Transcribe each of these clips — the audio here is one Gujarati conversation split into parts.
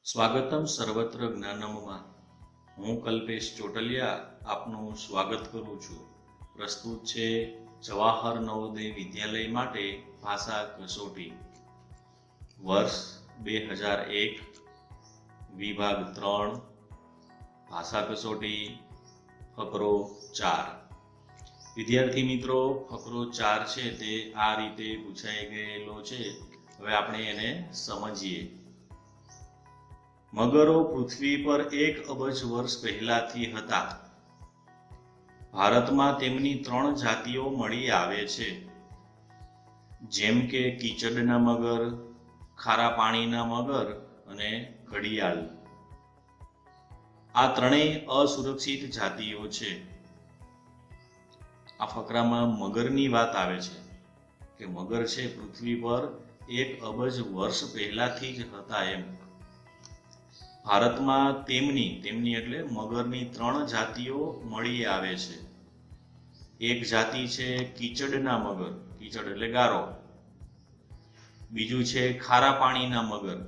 સ્વાગતમ સર્વત્ર જ્ઞાનમમાં। હું કલ્પેશ ચોટલિયા આપનું સ્વાગત કરું છું। પ્રસ્તુત છે જવાહર નવોદય વિદ્યાલય માટે ભાષા કસોટી વર્ષ 2001 વિભાગ 3 ભાષા કસોટી ફકરો 4। વિદ્યાર્થી મિત્રો, ફકરો 4 છે તે આ રીતે પૂછાઈ ગયેલો છે। હવે આપણે એને સમજીએ। મગરો પૃથ્વી પર 1 અબજ વર્ષ પહેલાથી હતા। ભારતમાં તેમની 3 જાતિઓ મળી આવે છે, જેમ કે કીચડના મગર, ખારા પાણીના મગર અને ઘડિયાળ। આ ત્રણેય અસુરક્ષિત જાતિઓ છે। આ ફકરામાં મગરની વાત આવે છે કે મગર છે પૃથ્વી પર 1 અબજ વર્ષ પહેલાથી જ હતા એમ। ભારતમાં તેમની એટલે મગરની 3 જાતિઓ મળી આવે છે। એક જાતિ છે કીચડના મગર, કીચડ એટલે ગારો। બીજું છે ખારા પાણીના મગર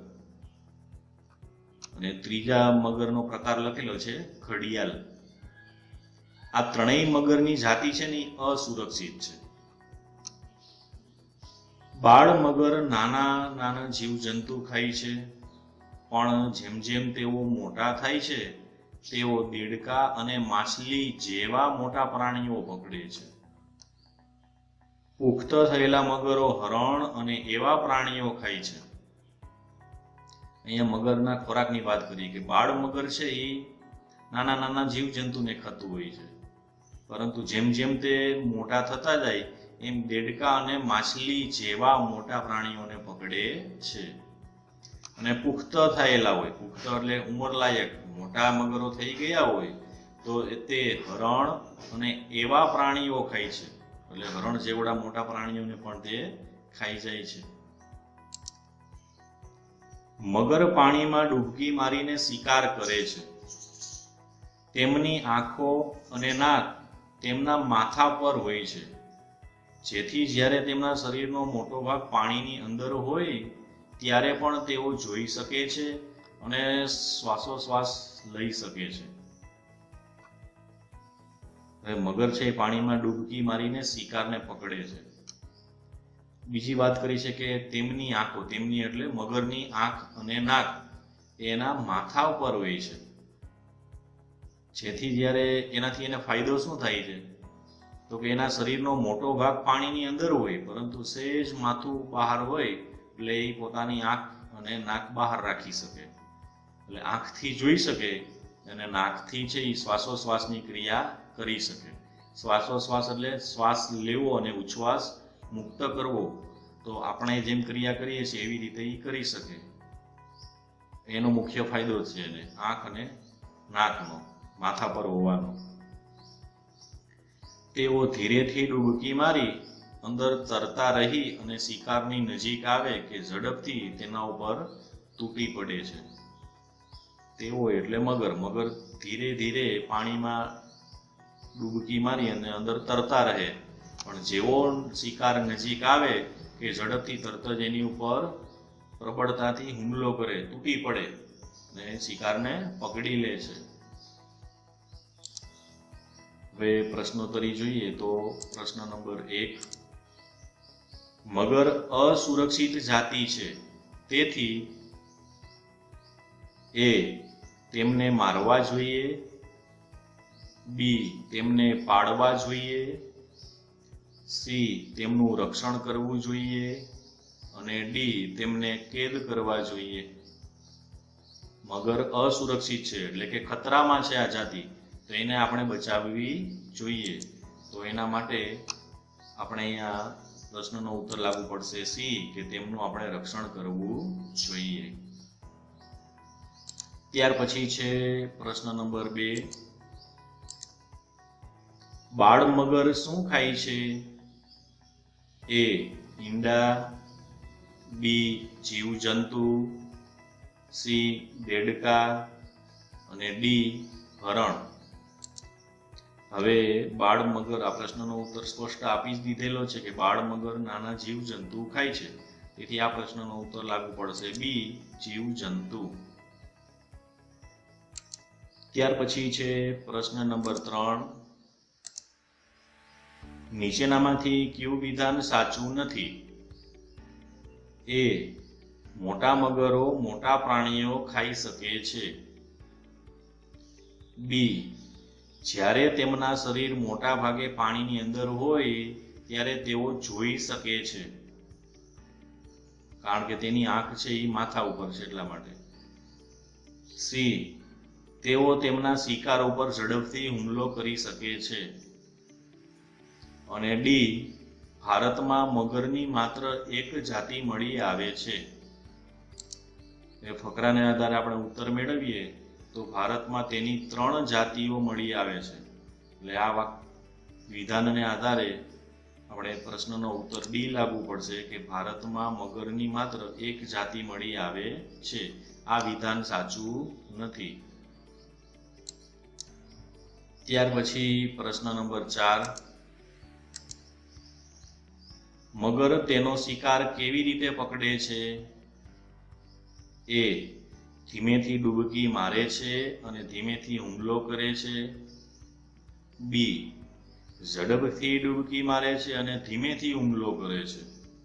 અને ત્રીજા મગરનો પ્રકાર લખેલો છે ઘડિયાળ। આ ત્રણેય મગરની જાતિ છે ને અસુરક્ષિત છે। બાળ મગર નાના નાના જીવજંતુ ખાય છે, પણ જેમ જેમ તેઓ મોટા થાય છે તેઓ દેડકા અને માછલી જેવા મોટા પ્રાણીઓ પકડે છે। પુખ્ત થયેલા મગરો હરણ અને એવા પ્રાણીઓ ખાય છે। અહીંયા મગરના ખોરાકની વાત કરી કે બાળ મગર છે એ નાના નાના જીવજંતુને ખાતું હોય છે, પરંતુ જેમ જેમ તે મોટા થતા જાય એમ દેડકા અને માછલી જેવા મોટા પ્રાણીઓને પકડે છે। અને પુખ્ત થયેલા હોય, પુખ્ત એટલે ઉંમરલાયક મોટા મગરો થઈ ગયા હોય તો તે હરણ અને એવા પ્રાણીઓ ખાય છે, એટલે હરણ જેવડા મોટા પ્રાણીઓને પણ તે ખાઈ જાય છે। મગર પાણીમાં ડૂબકી મારીને શિકાર કરે છે। તેમની આંખો અને નાક તેમના માથા પર હોય છે, જેથી જ્યારે તેમના શરીરનો મોટો ભાગ પાણીની અંદર હોય ત્યારે પણ તેઓ જોઈ શકે છે અને શ્વાસોશ્વાસ લઈ શકે છે। હવે મગર છે પાણીમાં ડૂબકી મારીને શિકારને પકડે છે। બીજી વાત કરી છે કે તેમની આંખો, તેમની એટલે મગરની આંખ અને નાક એના માથા ઉપર હોય છે, જેથી જ્યારે એનાથી એને ફાયદો શું થાય છે તો કે એના શરીરનો મોટો ભાગ પાણીની અંદર હોય, પરંતુ સહેજ માથું બહાર હોય એટલે એ પોતાની આંખ અને નાક બહાર રાખી શકે, એટલે આંખથી જોઈ શકે અને નાકથી છે એ શ્વાસોશ્વાસની ક્રિયા કરી શકે। શ્વાસોશ્વાસ એટલે શ્વાસ લેવો અને ઉચ્છ્વાસ મુક્ત કરવો, તો આપણે જેમ ક્રિયા કરીએ છીએ એવી રીતે એ કરી શકે। એનો મુખ્ય ફાયદો છે એને આંખ અને નાકનો, માથા પર હોવાનો। તેઓ ધીરેથી ડૂબકી મારી અંદર તરતા રહી અને શિકારની નજીક આવે કે ઝડપથી તેના ઉપર તૂટી પડે છે। તેઓ એટલે મગર, મગર ધીરે ધીરે પાણીમાં ડૂબકી મારી અને અંદર તરતા રહે, પણ જેવો શિકાર નજીક આવે કે ઝડપથી તરત જ એની ઉપર પ્રબળતાથી હુમલો કરે, તૂટી પડે અને શિકારને પકડી લે છે। હવે પ્રશ્નોત્તરી જોઈએ તો પ્રશ્ન નંબર 1, મગર અસુરક્ષિત જાતિ છે, તેથી એ તેમને મારવા જોઈએ, બી તેમને પાળવા જોઈએ, સી તેમનું રક્ષણ કરવું જોઈએ અને ડી તેમને કેદ કરવા જોઈએ। મગર અસુરક્ષિત છે એટલે કે ખતરામાં છે આ જાતિ, તો એને આપણે બચાવવી જોઈએ। તો એના માટે આપણે અહીંયા પ્રશ્નનો ઉત્તર લાગુ પડશે સી, કે તેમનું આપણે રક્ષણ કરવું જોઈએ। ત્યાર પછી છે પ્રશ્ન નંબર 2, બાળ મગર શું ખાય છે? એ ઈંડા, બી જીવજંતુ, સી દેડકા અને ડી હરણ। હવે બાળ મગર, આ પ્રશ્નનો ઉત્તર સ્પષ્ટ આપી જ દીધેલો છે કે બાળ મગર નાના જીવજંતુ ખાય છે, તેથી આ પ્રશ્નનો ઉત્તર લાગુ પડશે બી જીવજંતુ। ત્યાર પછી છે પ્રશ્ન નંબર 3. નીચેનામાંથી કયું વિધાન સાચું નથી? એ. મોટા મગરો મોટા પ્રાણીઓ ખાઈ શકે છે. બી. જ્યારે તેમના શરીર મોટા ભાગે પાણીની અંદર હોય ત્યારે તેઓ જોઈ શકે છે, કારણ કે તેની આંખ છે એ માથા ઉપર છે એટલા માટે. સી. તેઓ તેમના શિકાર ઉપર ઝડપથી હુમલો કરી શકે છે. અને ડી. ભારતમાં મગરની માત્ર એક જાતિ મળી આવે છે. એ ફકરાને આધારે આપણે ઉત્તર મેળવીએ તો ભારતમાં તેની 3 જાતિઓ મળી આવે છે. એટલે આ વિધાનને આધારે આપણે પ્રશ્નનો ઉત્તર ડી લાગુ પડશે કે ભારતમાં મગરની માત્ર એક જાતિ મળી આવે છે. આ વિધાન સાચું નથી. ત્યાર પછી પ્રશ્ન નંબર 4. મગર તેનો શિકાર કેવી રીતે પકડે છે? એ. ધીમેથી ડૂબકી મારે છે અને ધીમેથી હુમલો કરે છે. બી. ઝડપથી ડૂબકી મારે છે અને ધીમેથી હુમલો કરે છે.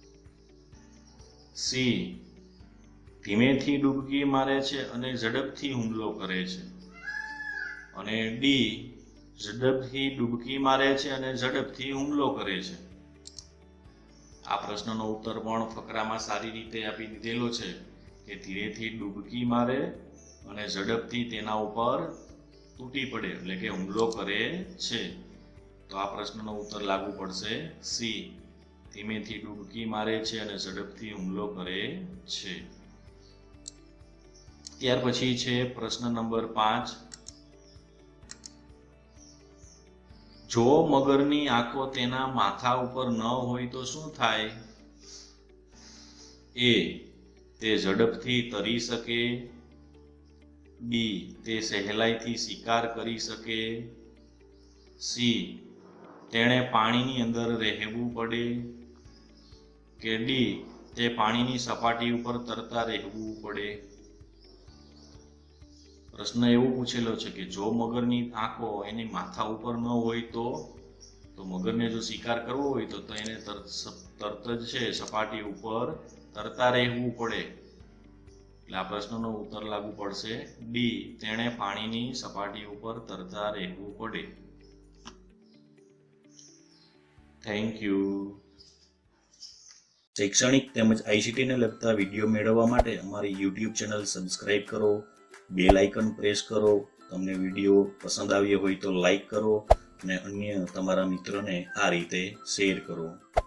સી. ધીમેથી ડૂબકી મારે છે અને ઝડપથી હુમલો કરે છે. અને ડી. ઝડપથી ડૂબકી મારે છે અને ઝડપથી હુમલો કરે છે. આ પ્રશ્નનો ઉત્તર પણ ફકરામાં સારી રીતે આપી દીધેલો છે કે ધીરેથી ડૂબકી મારે અને ઝડપથી તેના ઉપર તૂટી પડે એટલે કે હુમલો કરે છે. તો આ પ્રશ્નનો ઉત્તર લાગુ પડશે સી. ધીમેથી ડૂબકી મારે છે અને ઝડપથી હુમલો કરે છે. ત્યાર પછી છે પ્રશ્ન નંબર 5. જો મગરની આંખો તેના માથા ઉપર ન હોય તો શું થાય? એ. તે ઝડપથી તરી શકે. બી. તે સહેલાઈથી શિકાર કરી શકે. સી. તેણે પાણીની અંદર રહેવું પડે. કે ડી. તે પાણીની સપાટી ઉપર તરતા રહેવું પડે. પ્રશ્ન એવો પૂછેલો છે કે જો મગરની આંખો એની માથા ઉપર ન હોય તો મગરને જો શિકાર કરવો હોય તો એને તરત જ છે સપાટી ઉપર તરતા રહેવું પડે. એટલે આ પ્રશ્નનો ઉત્તર લાગુ પડશે ડી. તેણે પાણીની સપાટી ઉપર તરતા રહેવું પડે. Thank you. શૈક્ષણિક તેમજ ICT ને લગતા વિડીયો મેળવવા માટે અમારી YouTube ચેનલ સબસ્ક્રાઇબ કરો, બેલ આઇકન પ્રેસ કરો. તમને વિડીયો પસંદ આવ્યો હોય તો લાઈક કરો અને અન્ય તમારા મિત્રોને આ રીતે શેર કરો.